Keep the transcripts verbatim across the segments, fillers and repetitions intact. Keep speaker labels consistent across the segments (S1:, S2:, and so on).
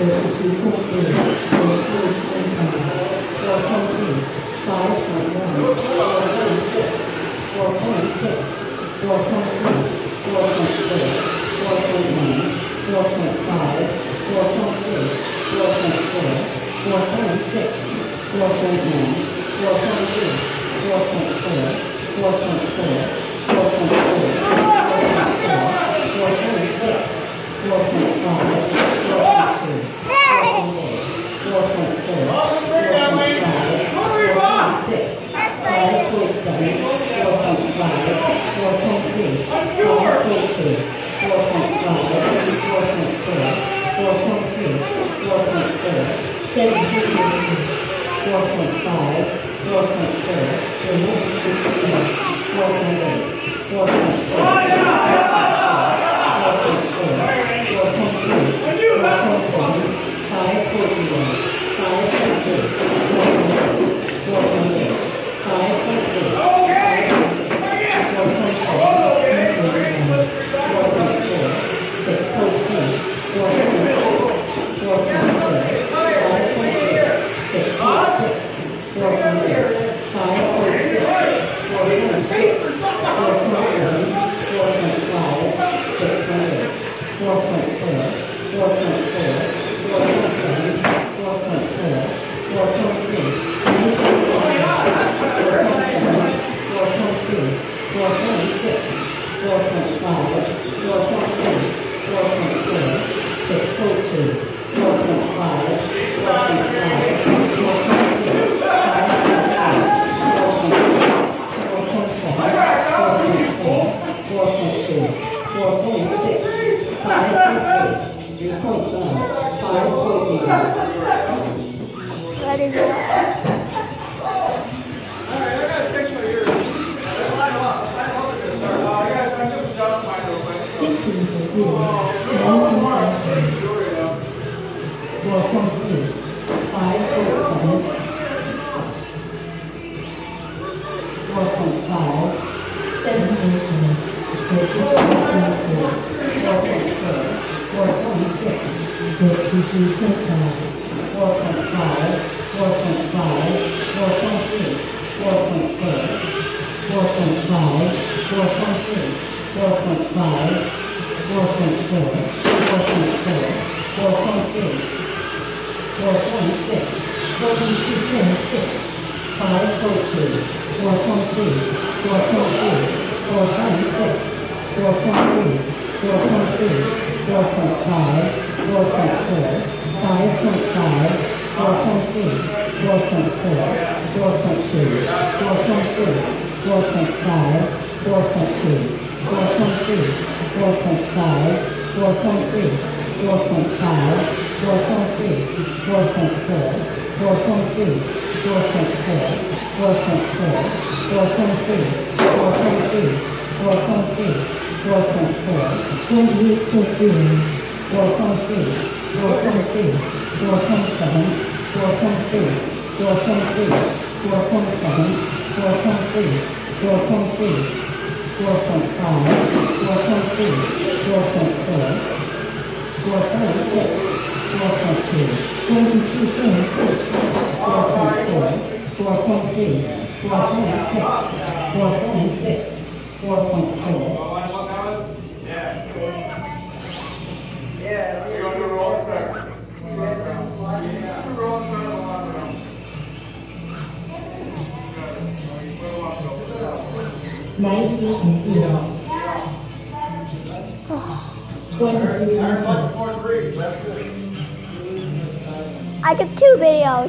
S1: I took two videos.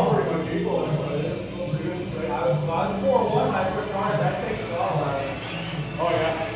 S2: Oh, yeah.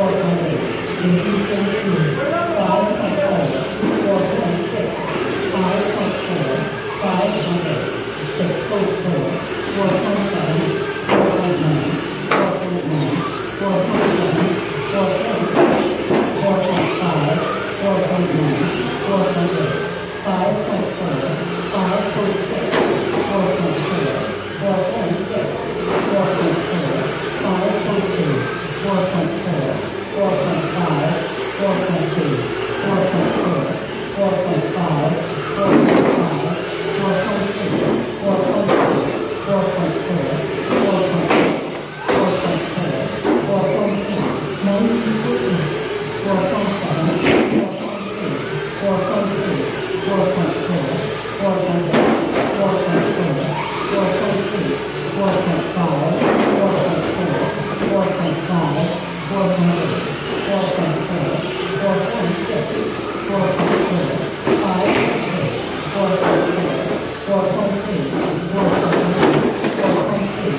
S2: four point eight, eighteen point two, five point four, four point six, five point four, five point eight, six point four, four point seven, four point nine, four point nine, four point seven, four point six, four point five, four point nine, four point eight, five point four, five point six, four point four, four point six, four point four, five point two, four point four, four point five, four point two, four point four, four point five, four point five, four point six, four point two, four point four, four point eight, four point four, four point eight, nineteen point eight, four point seven, four point eight, four point three, four point four, four point eight, four point eight, four point five, four point four, four point five, four point eight, four point four, four point six, four point four, five point six, four point four, four point eight, four point nine, four point eight,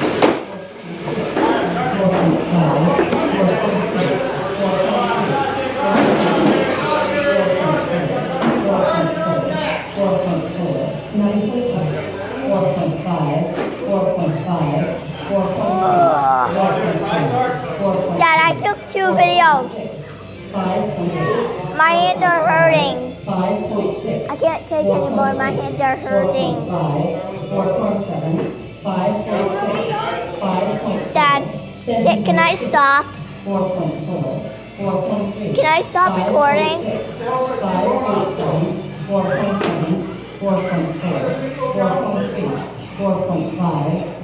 S2: four point five, four point six, four point eight, four point four, nine point eight, four point five, four point five, four point eight, four point two,
S1: Dad, I took two videos.
S2: five point eight,
S1: My hands are hurting.
S2: five point six,
S1: I can't take anymore. My hands are hurting.
S2: four point seven, five point six, five point
S1: Dad, can, can I stop?
S2: four point four, four point three,
S1: Can I stop recording?
S2: five point seven, four point seven, four point four, four point eight, four point five,